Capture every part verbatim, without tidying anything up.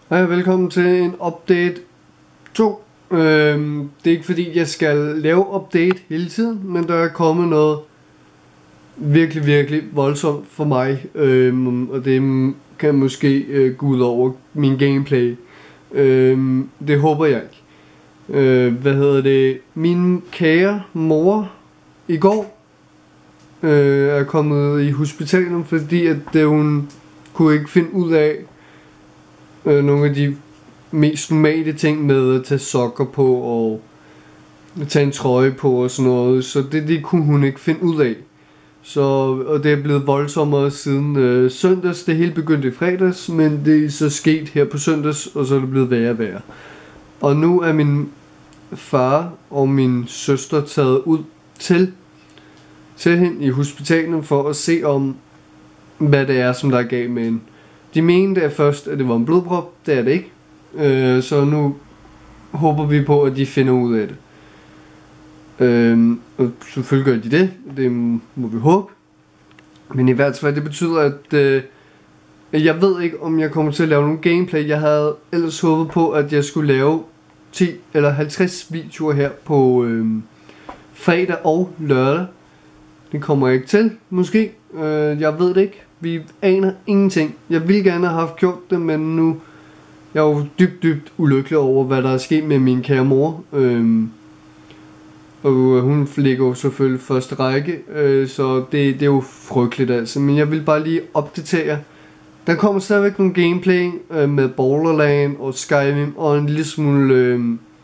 Hej og velkommen til en update to. øhm, Det er ikke fordi jeg skal lave update hele tiden, men der er kommet noget virkelig virkelig voldsomt for mig, øhm, og det kan måske øh, gå ud over min gameplay. øhm, Det håber jeg ikke. øh, Hvad hedder det? Min kære mor i går øh, er kommet i hospitalet, fordi at det, hun kunne ikke finde ud af øh, nogle af de mest normale ting med at tage sokker på og tage en trøje på og sådan noget. Så det, det kunne hun ikke finde ud af. Så, og det er blevet voldsommere siden øh, søndags. Det hele begyndte i fredags, men det er så sket her på søndags, og så er det blevet værre og værre. Og nu er min far og min søster taget ud til, til hende i hospitalet for at se om, hvad det er, som der er galt med hende. De mente at først, at det var en blodprop. Det er det ikke. Øh, så nu håber vi på, at de finder ud af det. Øh, og selvfølgelig gør de det. Det må vi håbe. Men i hvert fald, det betyder, at øh, jeg ved ikke, om jeg kommer til at lave nogle gameplay. Jeg havde ellers håbet på, at jeg skulle lave ti eller halvtreds videoer her på øh, fredag og lørdag. Det kommer jeg ikke til, måske. Øh, jeg ved det ikke. Vi aner ingenting. Jeg ville gerne have haft gjort det, men nu jeg er jo dybt, dybt ulykkelig over, hvad der er sket med min kære mor. Øhm, og hun ligger jo selvfølgelig første række, øh, så det, det er jo frygteligt altså. Men jeg vil bare lige opdatere. Der kommer stadigvæk nogle gameplay øh, med Borderlands og Skyrim og en lille smule, øh,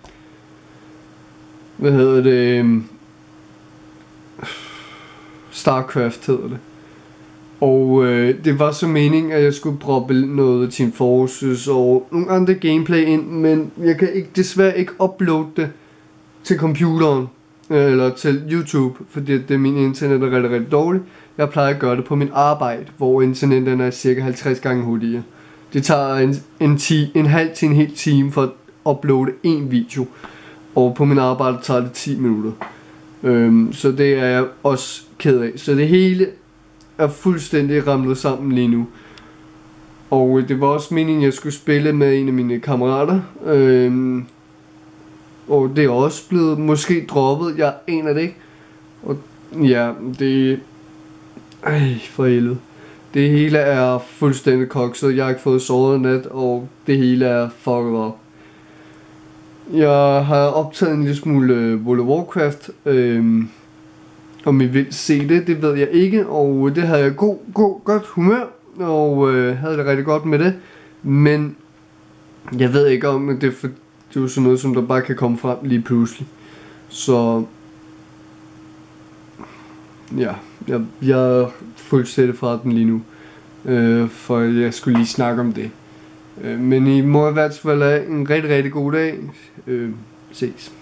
hvad hedder det, øh, Starcraft hedder det. Og øh, det var så meningen, at jeg skulle droppe noget Team Forces og nogle andre gameplay ind, men jeg kan ikke, desværre ikke uploade det til computeren øh, eller til YouTube, fordi det, min internet er rigtig, rigtig dårligt. Jeg plejer at gøre det på min arbejde, hvor interneten er cirka halvtreds gange hurtigere. Det tager en, en, ti, en halv til en hel time for at uploade en video, og på min arbejde tager det ti minutter. Øhm, så det er jeg også ked af. Så det hele er fuldstændig ramlet sammen lige nu. Og det var også meningen, at jeg skulle spille med en af mine kammerater. Øhm, og det er også blevet måske droppet. Jeg aner det ikke. Og ja, det... Ej, for helvede. Det hele er fuldstændig kokset. Jeg har ikke fået sovet en nat, og det hele er fucket op. Jeg har optaget en lille smule World of Warcraft. Øhm, Om I vil se det, det ved jeg ikke, og det havde jeg god, god, godt humør, og øh, havde det rigtig godt med det, men jeg ved ikke om, at det er, for, det er jo sådan noget, som der bare kan komme frem lige pludselig. Så ja, jeg, jeg er fuldstændig fra den lige nu, øh, for jeg skulle lige snakke om det. Øh, men I må i hvert fald have en rigtig, rigtig god dag. Øh, ses.